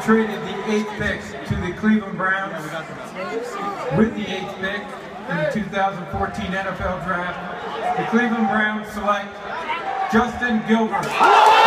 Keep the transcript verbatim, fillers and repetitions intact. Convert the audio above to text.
traded the eighth pick to the Cleveland Browns with the eighth pick in the two thousand fourteen N F L Draft. The Cleveland Browns select Justin Gilbert.